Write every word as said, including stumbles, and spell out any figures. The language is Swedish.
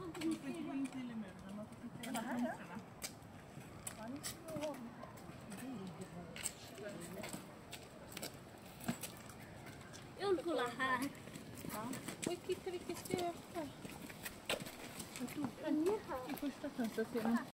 får inte gå in till muren. Man får titta in i fönstren. Jag vill kolla här. Oj, titta vilket spöke. Inne här. I första fönstret ser man